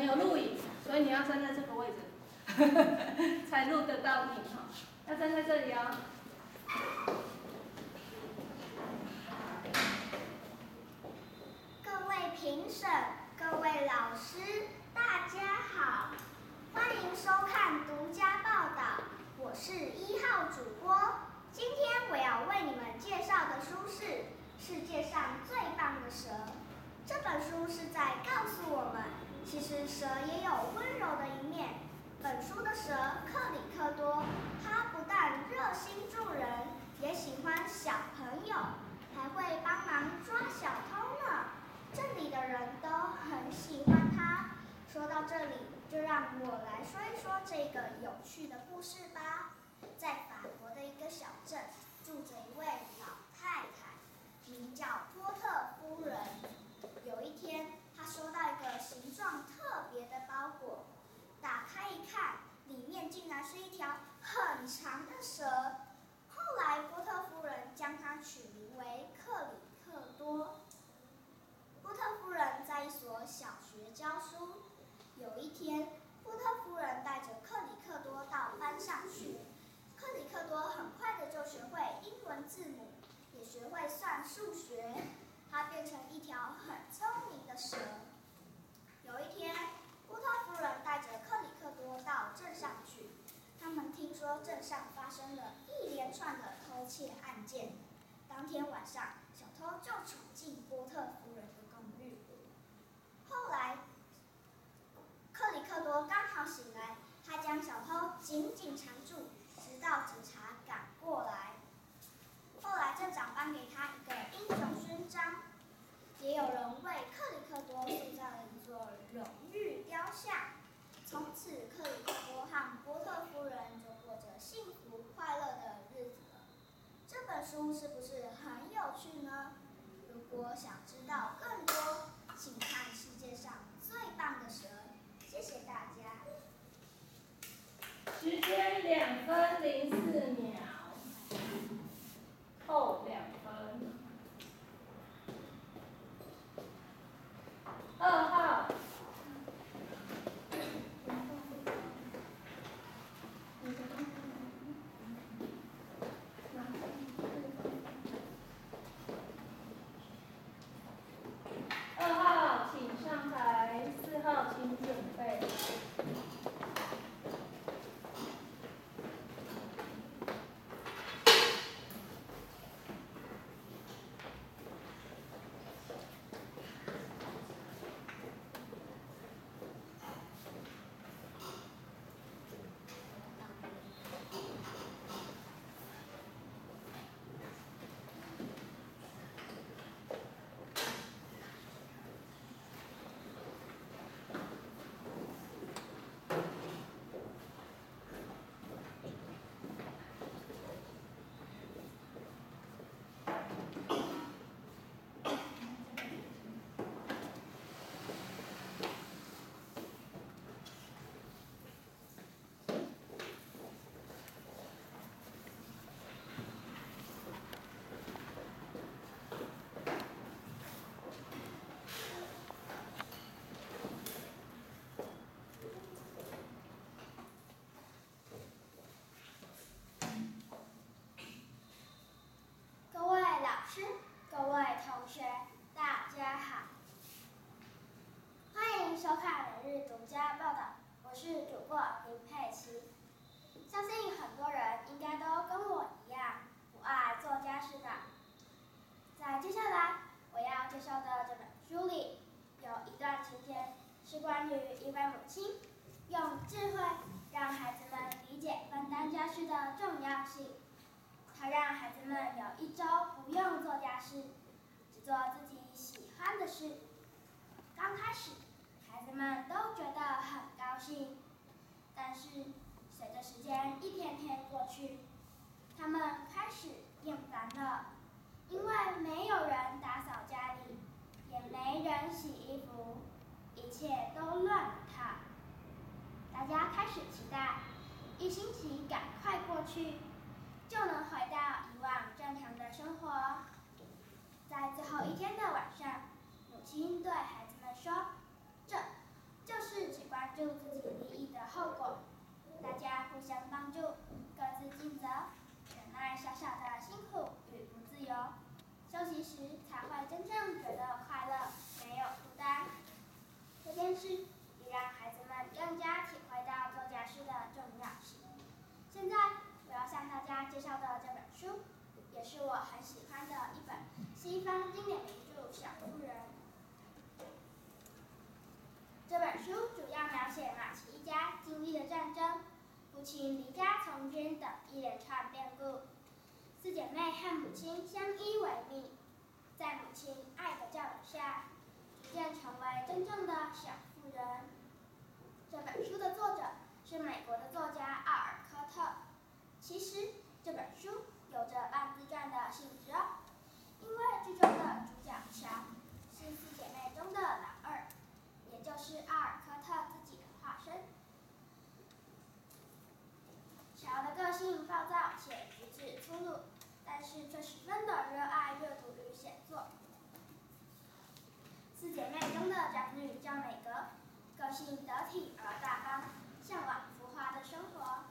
没有录影，所以你要站在这个位置才录得到你哈。要站在这里哦。 各位评审、各位老师，大家好，欢迎收看独家报道。我是1号主播。今天我要为你们介绍的书是《世界上最棒的蛇》。这本书是在告诉我们，其实蛇也有温柔的一面。本书的蛇克里克多，他不但热心助人，也喜欢小朋友，还会帮忙抓小偷呢。这里的人都很喜欢他。说到这里，就让我来说一说这个有趣的故事吧。在法国的一个小镇，住着一位老太太，名叫波特夫人。有一天，她收到一个形状特别的包裹，打开一看，里面竟然是一条很长的蛇。后来，波特夫人将它取名为克里克多。波特夫人在一所小学教书。有一天，波特夫人带着克里克多到班上去。克里克多很快的就学会英文字母，也学会算数学。他变成一条很聪明的蛇。有一天，波特夫人带着克里克多到镇上去。他们听说镇上发生了一连串的偷窃案件。当天晚上，小偷就闯进波特夫人的公寓。后来，克里克多刚好醒来，他将小偷紧紧缠住，直到警察赶过来。后来镇长颁给他一个英雄勋章，也有人为克里克多塑造了一座荣誉雕像。从此，克里克多和波特夫人就过着幸福快乐的日子了。这本书是不是很有趣呢？如果想知道更多，请看世界上最棒的蛇。谢谢大家。 时间2分04秒，扣2分。2号。2号请上台，4号请准备。 各位老师、各位同学，大家好，欢迎收看每日独家报道，我是主播林佩琪。相信很多人应该都跟我一样不爱做家事吧。在接下来我要介绍的这本书里，有一段情节是关于一位母亲用智慧让孩子们理解分担家事的重要性。他让孩子们有一周不用做家事，只做自己喜欢的事。刚开始，孩子们都觉得很高兴，但是随着时间一天天过去，他们开始厌烦了，因为没有人打扫家里，也没人洗衣服，一切都乱了套。大家开始期待一星期赶快过去，就能回到以往正常的生活。在最后一天的晚上，母亲对孩子们说：“这就是介绍的这本书，也是我很喜欢的一本西方经典名著《小妇人》。这本书主要描写马奇一家经历了战争、父亲离家从军等一连串变故。四姐妹和母亲相依为命，在母亲爱的教导下，逐渐成为真正的小妇人。这本书的作者是美国的作家奥尔科特。其实这本书有着半自传的性质哦，因为剧中的主角乔是四姐妹中的老二，也就是奥尔科特自己的化身。乔的个性暴躁且举止粗鲁，但是却十分的热爱阅读与写作。四姐妹中的长女叫美格，个性得体而大方，向往浮华的生活。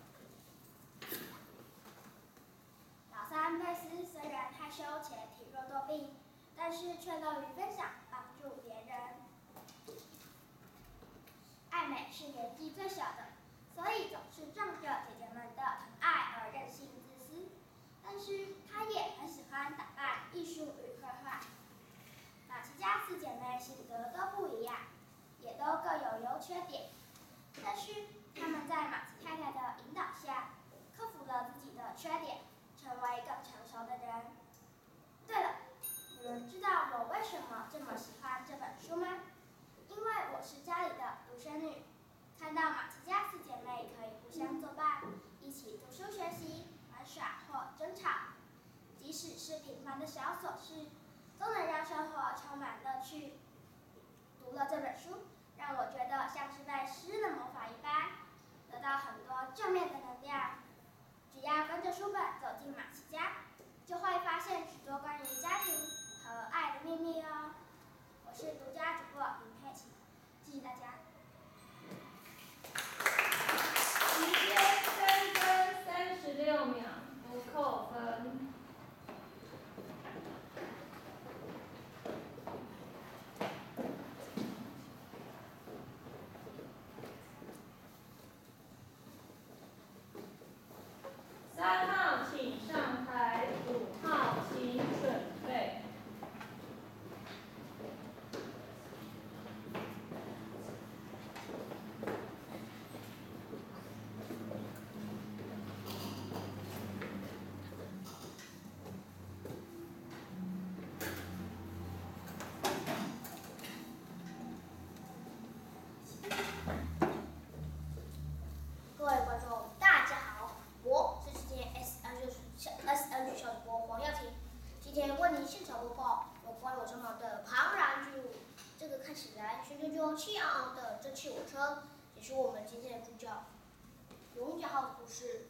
老三贝斯虽然害羞且体弱多病，但是却乐于分享，帮助别人。艾美是年纪最小的，所以总是仗着姐姐们的疼爱而任性自私，但是她也很喜欢打扮、艺术与绘画。马奇家四姐妹性格都不一样，也都各有优缺点，但是她们在马奇太太的引导下，克服了自己的缺点，成为更成熟的人。对了，你们知道我为什么这么喜欢这本书吗？因为我是家里的独生女，看到马奇家四姐妹可以互相作伴，一起读书学习、玩耍或争吵，即使是平凡的小琐事，都能让生活充满乐趣。读了这本书，让我觉得像是被施了魔法一般，得到很多正面的能量。只要跟着书本走进马奇家，就会发现许多关于家庭和爱的秘密哦。我是独家主播林佩琪，谢谢大家。 时间3分36秒，不扣分。3号请上台，5号请准备。 各位观众，大家好，我是今天 SNG 小主播黄耀婷，今天为您现场播报有关我身旁的庞然巨物，这个看起来雄赳赳、气昂昂的蒸汽火车，也是我们今天的主角——龙角号的故事。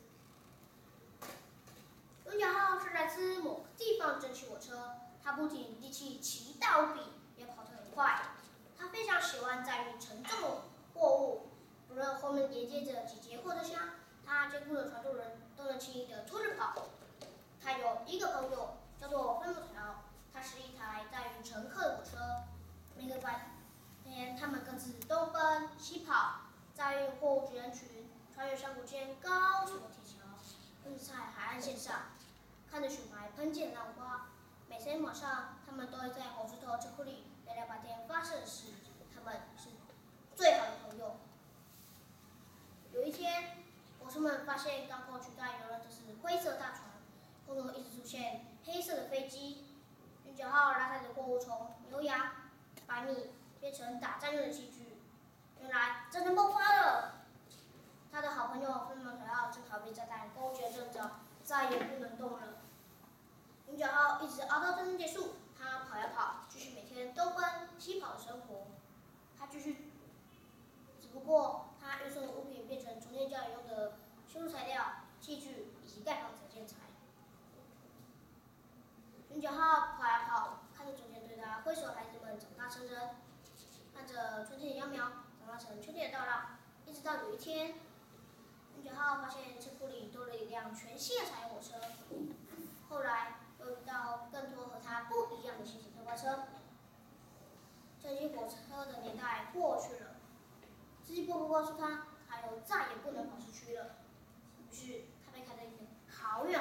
龙角号是来自某个地方的蒸汽火车，它不仅力气奇大无比，也跑得很快。它非常喜欢载运沉重的货物。无论后面连接着几节货车厢，他坚固的船渡人都能轻易地拖着跑。他有一个朋友叫做分木条，它是一台载运乘客的火车。每个白天，他们各自东奔西跑，载运货物人群，穿越山谷间高耸的铁桥，奔在海岸线上，看着雪白喷溅的浪花。每天晚上，他们都会在火车头车库里聊聊白天发生的事。他们是最好的朋友。有一天，火车们发现港口取代游轮的是灰色大船，空中一直出现黑色的飞机。云角号拉载的货物从牛羊、白米变成打仗用的器具。原来战争爆发了。他的好朋友分门条正好被炸弹勾结阵着，再也不能动了。云角号一直熬到战争结束，他跑呀跑，继续每天东奔西跑的生活。他继续，只不过他运送的物品变成重建教育用的修筑材料、器具以及盖房子的建材。云角号跑呀跑，看着昨天对他挥手的孩子们长大成人，看着春天的秧苗长大成秋天的稻浪，一直到有一天，云角号发现车库里多了一辆全新的柴油火车。后来又遇到更多和他不一样的新型特快车。这些火车的年代过去了，司机伯伯告诉他，他又再也不能跑市区了。于是他被开到一个好远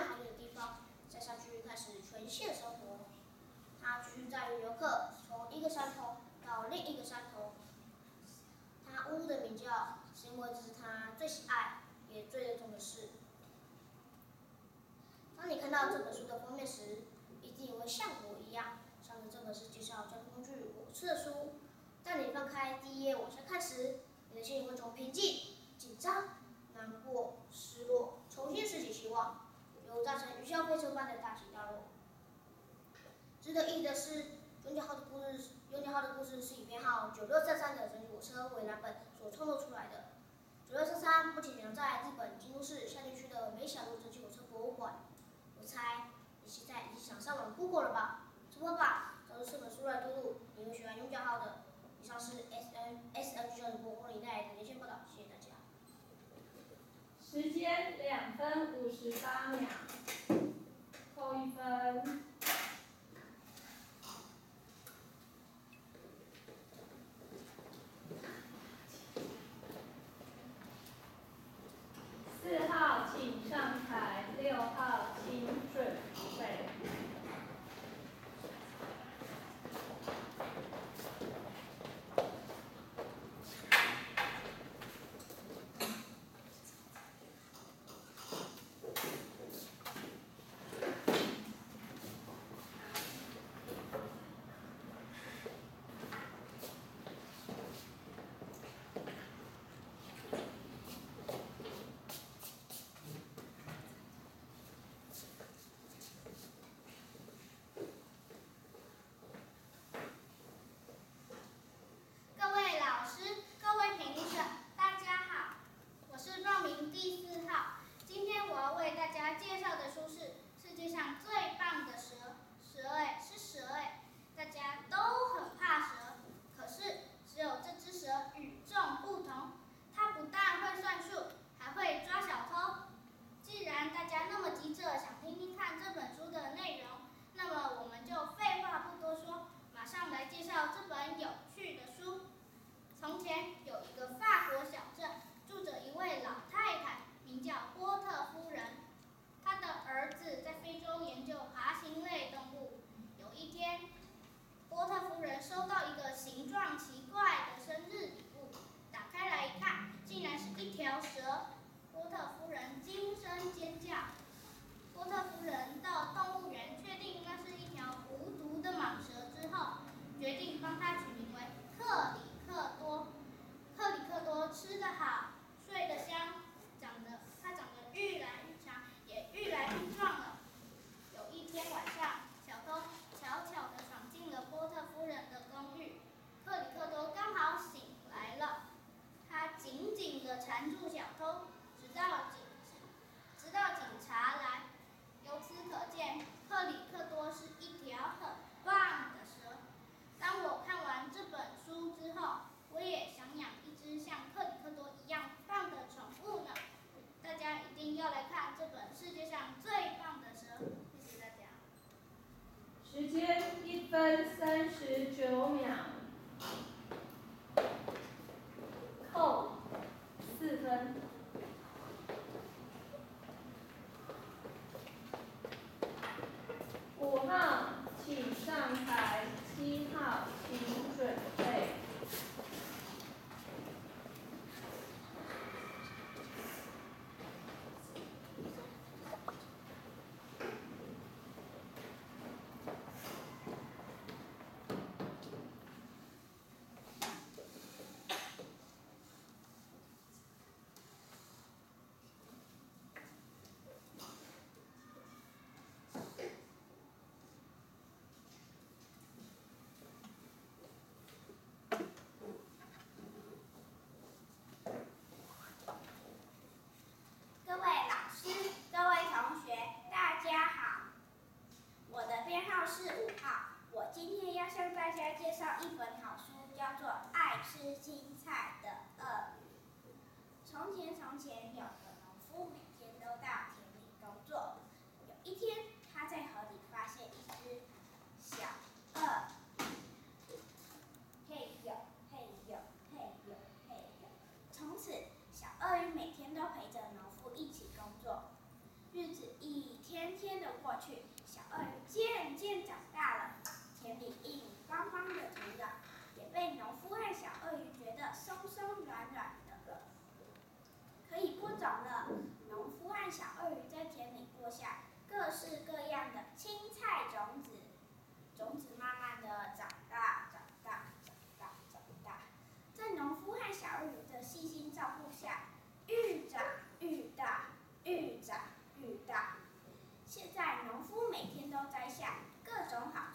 面时，一定也会像我一样，上着这本是介绍交通工具火车的书。当你翻开第一页往下看时，你的心里会从平静、紧张、难过、失落，重新拾起希望，由搭乘云霄飞车般的大起大落。值得一提的是，永久号的故事是以编号9633的蒸汽火车为蓝本所创作出来的。9633不仅停在日本京都市夏津区的梅小路蒸汽火车博物馆，我猜你现在已经想上网 Google 了吧？出发吧，找出这本书来读读，你会喜欢永久号的。以上是 SNG 的播放带来的连线报道，谢谢大家。 时间2分58秒，扣1分。4号请上台，6号请准备。 各位老师、各位评审，大家好，我是报名第4号。今天我要为大家介绍的书是世界上最棒的蛇。蛇是蛇大家都很怕蛇，可是只有这只蛇与众不同，它不但会算数，还会抓小偷。既然大家那么急着想听听看这本书的内容，那么我们就废话不多说，马上来介绍这本有趣的书。从前有一个法国小镇，住着一位老太太，名叫波特夫人。她的儿子在非洲研究爬行类动物。有一天，波特夫人收到一个形状奇怪的生日礼物，打开来一看，竟然是一条蛇。波特夫人惊声尖叫。波特夫人到动物园确定那是一条无毒的蟒蛇之后，决定帮它取名为克里克多。克里克多吃得好，睡得香，它长得越来越长，也越来越壮了。有一天晚上，小偷悄悄地闯进了波特夫人的公寓，克里克多刚好醒来了，他紧紧地缠住小偷，直到警察来。由此可见，克里克多是一条很棒的蛇。当我看完这本书之后，我也想养一只像克里克多一样棒的宠物呢。大家一定要来看这本世界上最棒的蛇，谢谢大家。 时间1分39秒，扣4分。5号请上台，7号请准备。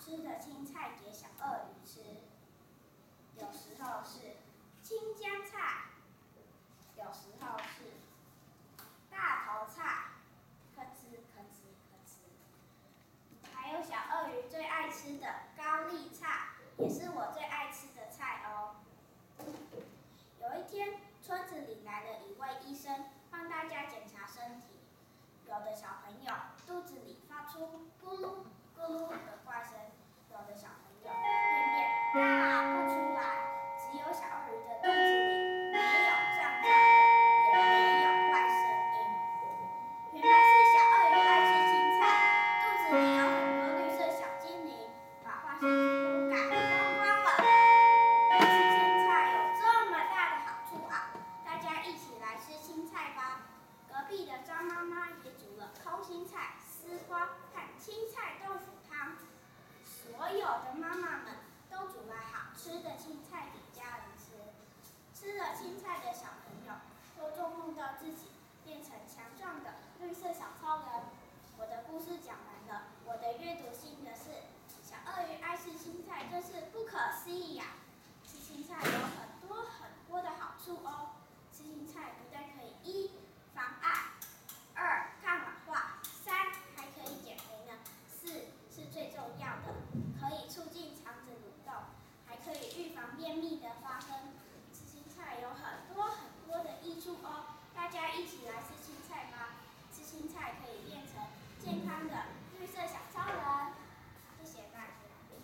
吃的青菜给小鳄鱼吃，有时候是青江菜，有时候是大头菜，咯吱咯吱咯吱。还有小鳄鱼最爱吃的高丽菜，也是我最爱吃的菜哦。有一天，村子里来了一位医生，帮大家检查身体。有的小朋友肚子里发出咕噜咕噜的怪声，有的小朋友便便大不出来，只有小鳄鱼的肚子里没有胀胀的，也没有怪声音。原来是小鳄鱼爱吃青菜，肚子里有很多绿色小精灵，把坏身体都赶光光了。吃青菜有这么大的好处啊！大家一起来吃青菜吧。隔壁的张妈妈也煮了空心菜、丝瓜和青菜豆腐汤。所有的妈妈们都煮了好吃的青菜给家人吃。吃了青菜的小朋友都做梦到自己变成强壮的绿色小超人。我的故事讲完了，我的阅读心得是：小鳄鱼爱吃青菜真是不可思议呀！吃青菜有很多的好处哦。吃青菜不但可以一防癌，二抗老化，三还可以减肥呢，四是最重要的，可以促进肠子蠕动，还可以预防便秘的发生。吃青菜有很多的益处哦，大家一起来吃青菜吧。吃青菜可以变成健康的绿色小超人。谢谢大家。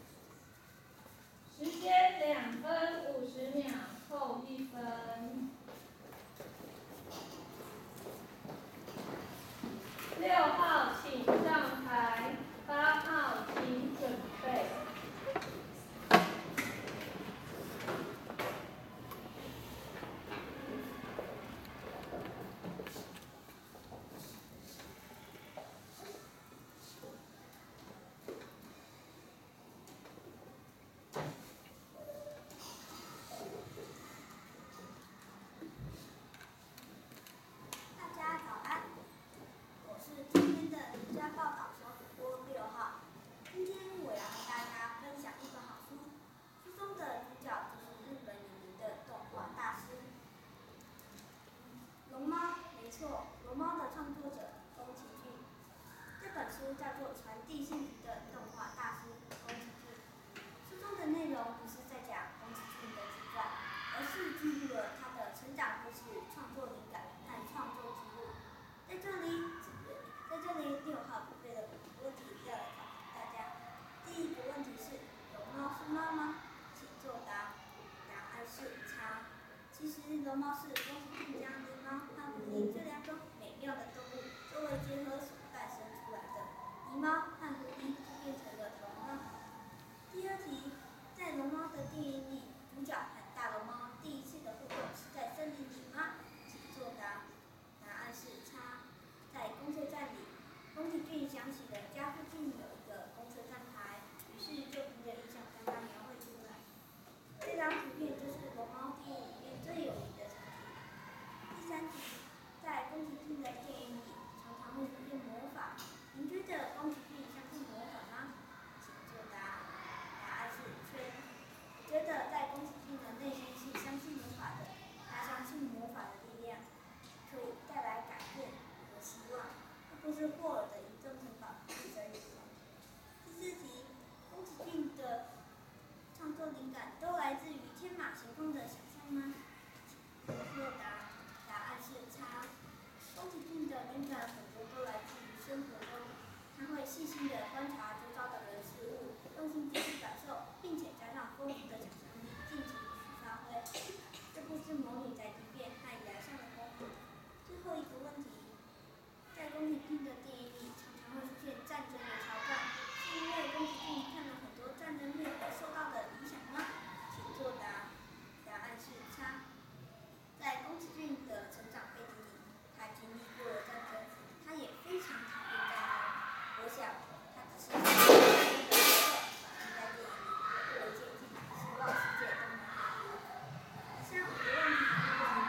时间2分50秒，扣1分。6号请上台，8号请准备。 大家早安，我是今天的独家报道小主播6号。今天我要和大家分享一本好书，书中的主角就是日本有名的动画大师龙猫。没错，龙猫的创作者宫崎骏。这本书叫做《传递幸福的动画大师宫崎骏》。书中的内容不是在讲宫崎骏的自传，而是记录了他的成长故事、创作灵感和创作之路。在这里6号准备了5个问题要来考大家。第一个问题是：龙猫是猫吗？请作答。答案是叉。其实龙猫是宫崎骏将狸猫和狐狸这2种美妙的动物作为结合所诞生出来的。狸猫和狐狸就变成了龙猫。第二题，在龙猫的电影里，主角和大龙猫第一次的互动是在森林里吗？请作答。答案是叉。在公车站里，宫崎骏想起了家附近有一个公车站牌，于是就凭着印象将它描绘出来。这张图片就是龙猫电影里面最有名的场景。第三题，在宫崎骏的电影里，常常会出现魔法。您觉得宫崎骏相信魔法吗？请作答。答案是圈。我觉得在宫崎骏的内心是相信魔法的，他相信魔法的力量可以带来改变和希望，而不是霍尔的移动城堡自身欲望。第四题，宫崎骏的创作灵感都来自于天马行空的想象吗？请作答。答案是叉。宫崎骏的灵感很多都来自于生活中，他会细心地观察周遭的人事物，用心记忆感受，并且加上丰富的想象力，尽情去发挥。这不是模拟宅急便和崖上的功夫。最后一个问题，在宫崎骏的电影里，常常会出现战争的桥段，是因为宫崎骏看了很多战争片而受到的影响吗？请作答。答案是叉。在宫崎骏的成长背景里，他经历过了战争，他也非常讨厌战争。我想，他只是把战争的角色放在电影里，为了接近，希望世界都能和平。以上5个问题，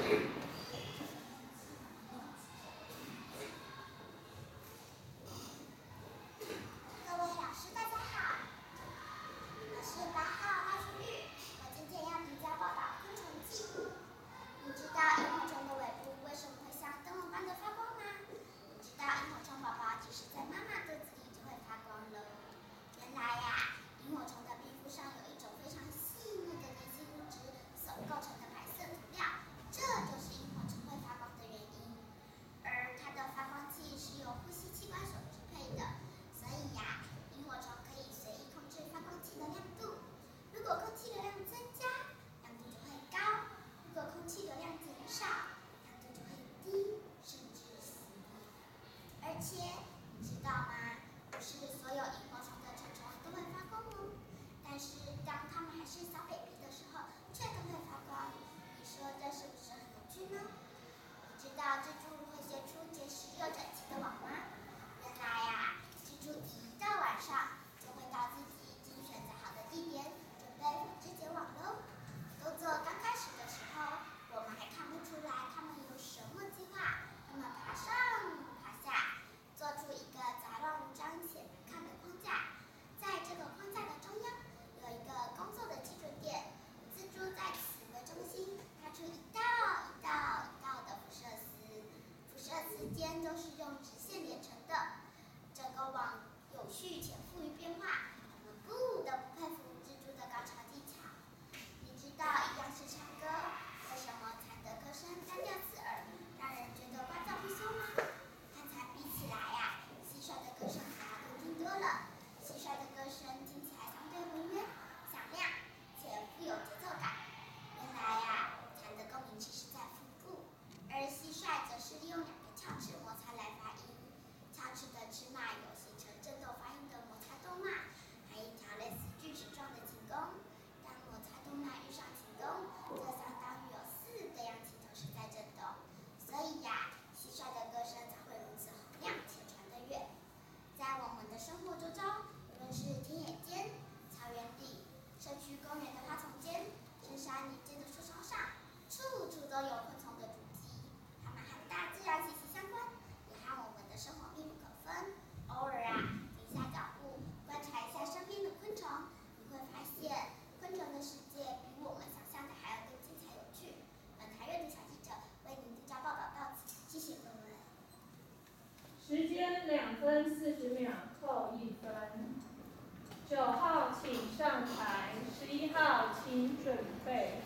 各位老师，大家好，我是8号赖淑玉，我今天要独家报道昆虫记。你知道萤火虫的尾部为什么会像灯笼般的发光吗？你知道萤火虫宝宝即使在妈妈肚子里就会发光了。原来呀，萤火虫的皮肤上有一种非常细腻的粘性物质所构成的白色涂料，这就是萤火虫会发光的原因。而它的发光器是由呼吸器官所支配的，所以呀，萤火虫可以随意控制发光器的亮度。如果空气流量增加，亮度就会高；如果空气流量减少，亮度就会低，甚至死灭。而且，你知道吗？不是所有萤火虫的成虫都会发光哦。但是，当它们还是小 baby 的时候，却都会发光。你说这是不是很有趣呢？你知道蜘蛛会结出结实又整齐的网吗？原来呀，蜘蛛一到晚上就会到自己已经选择好的地点，准备纺织结网喽。工作刚开始的时候，我们还看不出来它们有什么计划。它们爬上爬下，做出一个杂乱无章且难看的框架。在这个框架的中央，有一个工作的基准点，蜘蛛在此为中心，发出一道一道一道的辐射丝，辐射丝间都是用直线连成的。这个网有序且富于变化，我们不得不佩服蜘蛛的高超技巧。你知道一样是唱歌，为什么蝉的歌声单调刺耳，让人觉得聒噪不休吗？和蝉比起来呀，蟋蟀的歌声还要动听多了。蟋蟀的歌声听起来相对浑圆、响亮，且富有节奏感。原来呀，蝉的共鸣器是在腹部，而蟋蟀则是利用2个鞘翅摩擦来发音。鞘翅的翅脉有形成振动发音的摩擦动脉，还一条类似锯齿状的琴弓。当摩擦动脉遇上琴弓，就相当于有4个扬琴同时在振动。所以呀，蟋蟀的歌声才会如此洪亮且传得远。在我们的生活周遭，无论是田野间、草原里、社区公园的花丛间、深山林间的树梢上，处处都有昆虫的足迹。它们和大自然息息相关，也和我们的生活密不可分。偶尔啊，停下脚步，观察一下身边的昆虫，你会发现昆虫的世界比我们想象的还要更精彩有趣。本台阅读小记者为您独家报道到此，谢谢各位。 时间2分40秒，扣1分。9号请上台，11号请准备。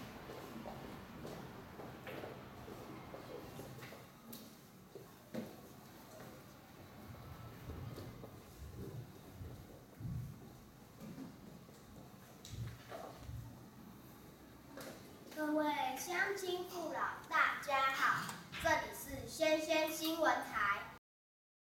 各位乡亲父老，大家好，这里是先先新闻台，